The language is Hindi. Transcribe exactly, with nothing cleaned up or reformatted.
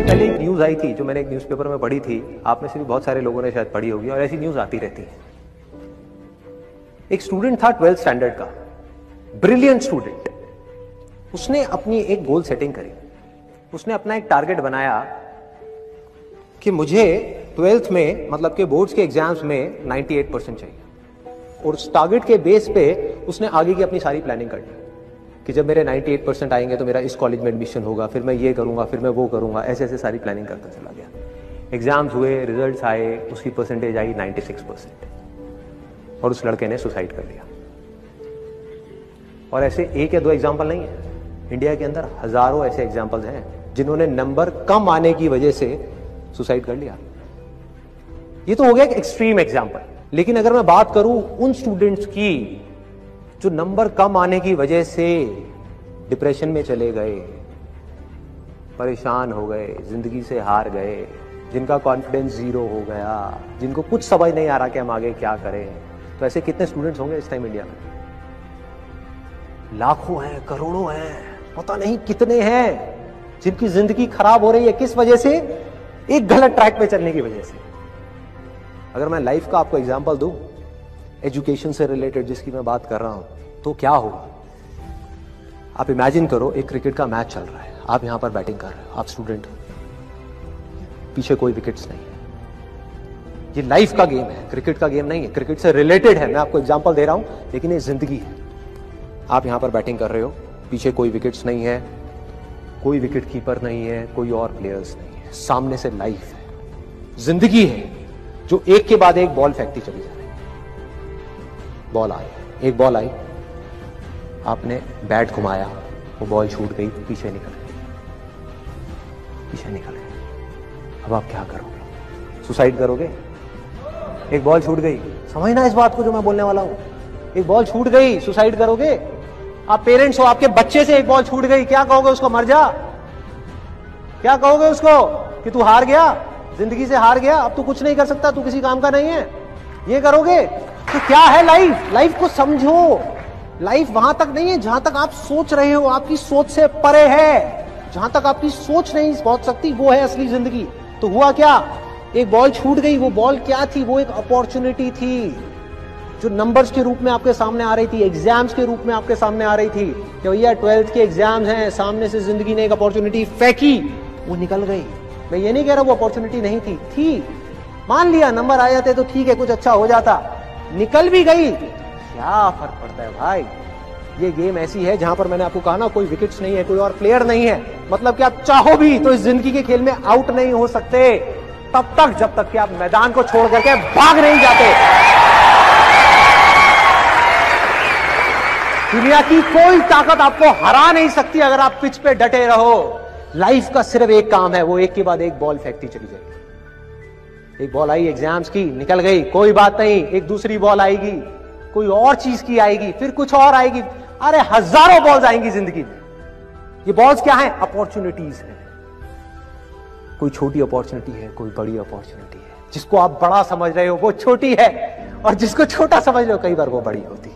दिन पहले एक न्यूज आई थी जो मैंने एक न्यूज़पेपर में पढ़ी थी, आप में से भी बहुत सारे लोगों ने शायद पढ़ी होगी और ऐसी न्यूज आती रहती है। एक स्टूडेंट था ट्वेल्थ स्टैंडर्ड का, ब्रिलियंट स्टूडेंट। उसने अपनी एक गोल सेटिंग करी, उसने अपना एक टारगेट बनाया कि मुझे ट्वेल्थ में मतलब के बोर्ड्स के एग्जाम्स में अट्ठानवे परसेंट चाहिए, और उस टारगेट के बेस पे उसने आगे की अपनी सारी प्लानिंग कर ली कि जब मेरे अट्ठानवे परसेंट आएंगे तो मेरा इस कॉलेज में एडमिशन होगा, फिर मैं ये करूंगा, फिर मैं वो करूंगा, ऐसे ऐसे सारी प्लानिंग करता चला गया। एग्जाम्स हुए, रिजल्ट्स आए, उसकी परसेंटेज आई छियानवे परसेंट और उस लड़के ने सुसाइड कर लिया। और ऐसे एक या दो एग्जाम्पल नहीं है, इंडिया के अंदर हजारों ऐसे एग्जाम्पल्स हैं जिन्होंने नंबर कम आने की वजह से सुसाइड कर लिया। ये तो हो गया एक एक्सट्रीम एग्जाम्पल, लेकिन अगर मैं बात करूं उन स्टूडेंट्स की जो नंबर कम आने की वजह से डिप्रेशन में चले गए, परेशान हो गए, जिंदगी से हार गए, जिनका कॉन्फिडेंस जीरो हो गया, जिनको कुछ समझ नहीं आ रहा कि हम आगे क्या करें, तो ऐसे कितने स्टूडेंट्स होंगे इस टाइम इंडिया में? लाखों हैं, करोड़ों हैं, पता नहीं कितने हैं जिनकी जिंदगी खराब हो रही है। किस वजह से? एक गलत ट्रैक पे चलने की वजह से। अगर मैं लाइफ का आपको एग्जांपल दूं, एजुकेशन से रिलेटेड जिसकी मैं बात कर रहा हूं, तो क्या होगा? आप इमेजिन करो एक क्रिकेट का मैच चल रहा है, आप यहां पर बैटिंग कर रहे हो, आप स्टूडेंट हो, पीछे कोई विकेट्स नहीं है। ये लाइफ का गेम है, क्रिकेट का गेम नहीं है, क्रिकेट से रिलेटेड है, मैं आपको एग्जांपल दे रहा हूं, लेकिन ये जिंदगी है। आप यहां पर बैटिंग कर रहे हो, पीछे कोई विकेट्स नहीं है, कोई विकेट कीपर नहीं है, कोई और प्लेयर्स नहीं है, सामने से लाइफ है, जिंदगी है जो एक के बाद एक बॉल फेंकती चली जा रही है। बॉल आई, एक बॉल आई, आपने बैट घुमाया, वो बॉल छूट गई, पीछे निकल गई, पीछे निकल गई। अब आप क्या करोगे? सुसाइड करोगे? एक बॉल छूट गई, समझना इस बात को जो मैं बोलने वाला हूं, एक बॉल छूट गई, सुसाइड करोगे? आप पेरेंट्स हो, आपके बच्चे से एक बॉल छूट गई, क्या कहोगे उसको? मर जा? क्या कहोगे उसको कि तू हार गया, जिंदगी से हार गया, अब तू कुछ नहीं कर सकता, तू किसी काम का नहीं है? ये करोगे? तो क्या है लाइफ? लाइफ को समझो। लाइफ वहां तक नहीं है जहां तक आप सोच रहे हो, आपकी सोच से परे है। जहां तक आपकी सोच नहीं पहुंच सकती वो है असली जिंदगी। तो हुआ क्या? एक बॉल छूट गई, वो बॉल क्या थी? वो एक अपॉर्चुनिटी थी जो नंबर्स के रूप में आपके सामने आ रही थी, एग्जाम्स के रूप में आपके सामने आ रही थी कि भैया ट्वेल्थ के एग्जाम्स हैं, सामने से जिंदगी ने एक अपॉर्चुनिटी फेंकी, वो निकल गई। मैं ये नहीं कह रहा वो अपॉर्चुनिटी नहीं थी, थी, मान लिया नंबर आ जाते तो ठीक है, कुछ अच्छा हो जाता, निकल भी गई, क्या फर्क पड़ता है भाई? ये गेम ऐसी है जहां पर मैंने आपको कहा ना, कोई विकेट्स नहीं है, कोई और प्लेयर नहीं है, मतलब कि आप चाहो भी तो इस जिंदगी के खेल में आउट नहीं हो सकते तब तक जब तक कि आप मैदान को छोड़ करके भाग नहीं जाते। दुनिया की कोई ताकत आपको हरा नहीं सकती अगर आप पिच पे डटे रहो। लाइफ का सिर्फ एक काम है, वो एक के बाद एक बॉल फेंकती चली जाएगी। एक बॉल आई एग्जाम्स की, निकल गई, कोई बात नहीं, एक दूसरी बॉल आएगी, कोई और चीज की आएगी, फिर कुछ और आएगी, अरे हजारों बॉल्स आएंगी जिंदगी में। ये बॉल्स क्या है? अपॉर्चुनिटीज है। कोई छोटी अपॉर्चुनिटी है, कोई बड़ी अपॉर्चुनिटी है। जिसको आप बड़ा समझ रहे हो वो छोटी है, और जिसको छोटा समझ रहे हो कई बार वो बड़ी होती है।